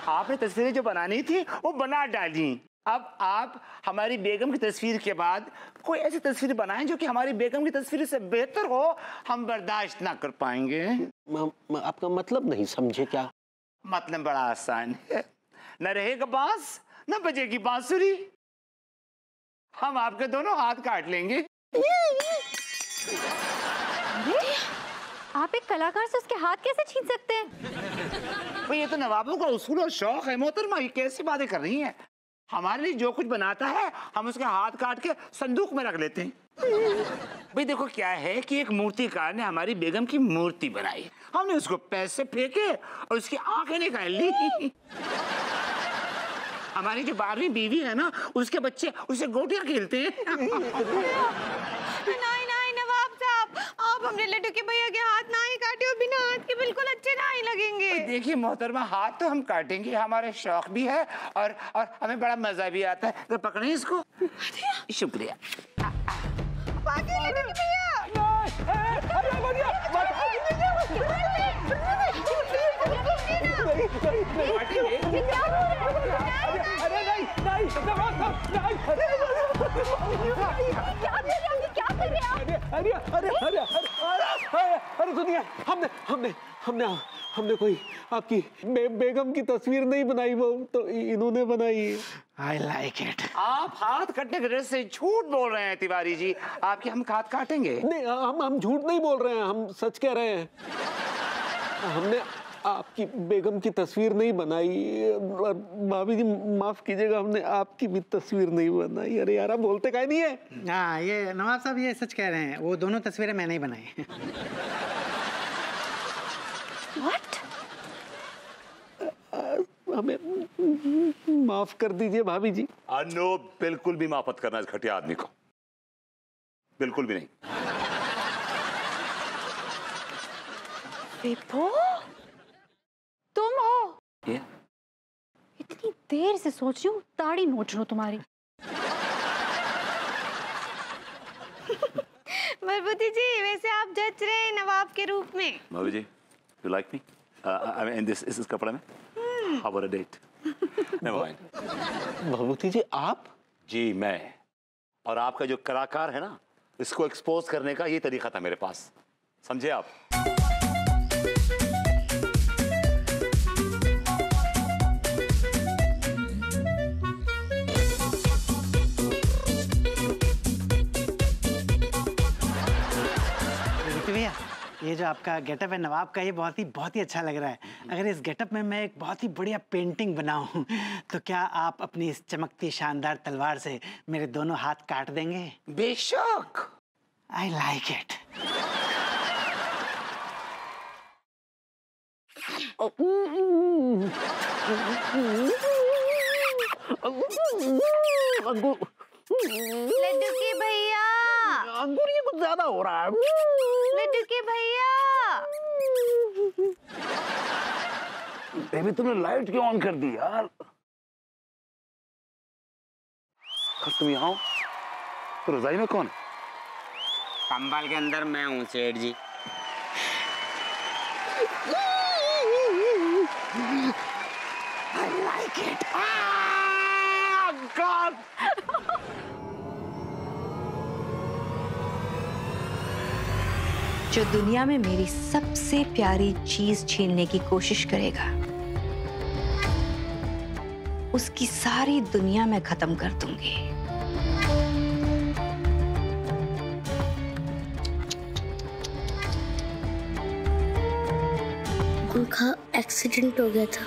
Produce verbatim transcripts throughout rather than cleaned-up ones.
आपने तस्वीरें जो बनानी थी वो बना डाली। अब आप हमारी बेगम की तस्वीर के बाद कोई ऐसी तस्वीर बनाएं जो कि हमारी बेगम की तस्वीर से बेहतर हो। हम बर्दाश्त ना कर पाएंगे। म, म, आपका मतलब नहीं समझे क्या? मतलब बड़ा आसान है, न रहेगा बांस न बजेगी बांसुरी। हम आपके दोनों हाथ काट लेंगे। आप एक कलाकार से उसके हाथ कैसे छीन सकते हैं? ये तो नवाबों का उसूल और शौक है मोहतरमा, ये कैसी बातें कर रही हैं? हमारे लिए जो कुछ बनाता है हम उसके हाथ काट के संदूक में रख लेते हैं। भाई देखो क्या है कि एक मूर्तिकार ने हमारी बेगम की मूर्ति बनाई, हमने उसको पैसे फेंके और उसकी आंखें निकाल ली। हमारी जो बारहवीं बीवी है ना, उसके बच्चे उससे गोटियां खेलते हैं। नहीं नहीं नवाब साहब, आप हमने लड्डू के भैया के हाथ ना ही काटे और बिना हाथ के बिल्कुल अच्छे ना ही लगेंगे। देखिए मोहतरमा, हाथ तो हम काटेंगे, हमारे शौक भी है और और हमें बड़ा मजा भी आता है। तो पकड़े इसको। शुक्रिया। लड्डू के भैया अरे अरे अरे अरे सुनिए, हमने हमने हमने हमने कोई आपकी बे, बेगम की तस्वीर नहीं बनाई, वो तो इन्होंने बनाई। I like it। आप हाथ कटने के डर से झूठ बोल रहे हैं तिवारी जी। आपके हम हाथ काटेंगे? नहीं, हम हम झूठ नहीं बोल रहे हैं, हम सच कह रहे हैं। हमने आपकी बेगम की तस्वीर नहीं बनाई। भाभी जी माफ कीजिएगा, हमने आपकी भी तस्वीर नहीं बनाई। अरे यार, आप बोलते काहे नहीं है? हाँ, ये नवाब साहब ये सच कह रहे हैं, वो दोनों तस्वीरें मैंने ही बनाई। What? हमें माफ कर दीजिए भाभी जी। नो, बिल्कुल भी माफ मत करना इस घटिया आदमी को, बिल्कुल भी नहीं। विभो, तुम हो? yeah. इतनी देर से सोच रही हूँ, दाढ़ी नोच लूं तुम्हारी। मरबूती जी, वैसे आप जज रहे हैं नवाब के रूप में। भाभी जी, you like me? I mean this इस कपड़े में? How about a date? Never mind। भभूति जी आप? जी मैं, और आपका जो कलाकार है ना, इसको एक्सपोज करने का ये तरीका था मेरे पास, समझे आप? ये जो आपका गेटअप है नवाब का, ये बहुत ही बहुत ही अच्छा लग रहा है। अगर इस गेटअप में मैं एक बहुत ही बढ़िया पेंटिंग बनाऊं तो क्या आप अपनी इस चमकती शानदार तलवार से मेरे दोनों हाथ काट देंगे? बेशक। I like it. लड्डू के भैया, अंगूर ये कुछ ज्यादा हो रहा है। लड्डू के भैया। बेबी तुमने लाइट क्यों ऑन कर दी यार? तुम यहाँ हो तो रजाई में कौन है? कंबल के अंदर मैं हूँ सेठ जी। I like it। ah, God। जो दुनिया में मेरी सबसे प्यारी चीज छीनने की कोशिश करेगा, उसकी सारी दुनिया में खत्म कर दूंगी। उनका एक्सीडेंट हो गया था।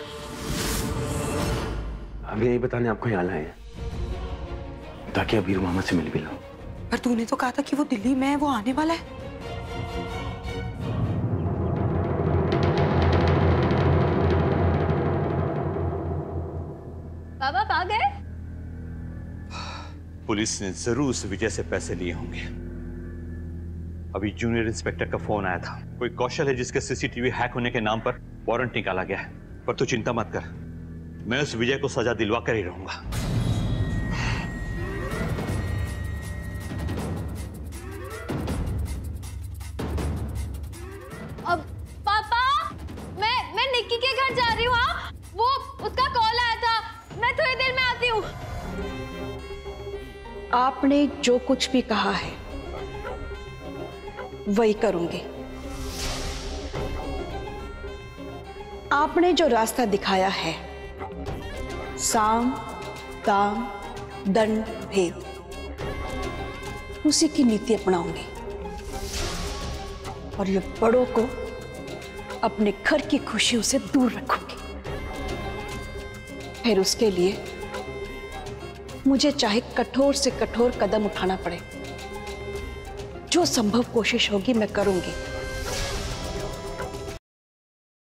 अभी यही बताने आपको यहाँ लाए हैं ताकि अबीर मामा से मिल भी लो। पर तूने तो कहा था कि वो दिल्ली में है, वो आने वाला है। बाबा आ गए? पुलिस ने जरूर उस विजय से पैसे लिए होंगे। अभी जूनियर इंस्पेक्टर का फोन आया था, कोई कौशल है जिसके सीसीटीवी हैक होने के नाम पर वारंट निकाला गया है। पर तू चिंता मत कर, मैं उस विजय को सजा दिलवा कर ही रहूंगा। अब पापा, मैं मैं निक्की के घर जा रही हूँ। वो उसका आपने जो कुछ भी कहा है वही करूंगी। आपने जो रास्ता दिखाया है, साम दाम दंड भेद, उसी की नीति अपनाऊंगी और ये बड़ों को अपने घर की खुशियों से दूर रखूंगी। फिर उसके लिए मुझे चाहे कठोर से कठोर कदम उठाना पड़े, जो संभव कोशिश होगी मैं करूंगी।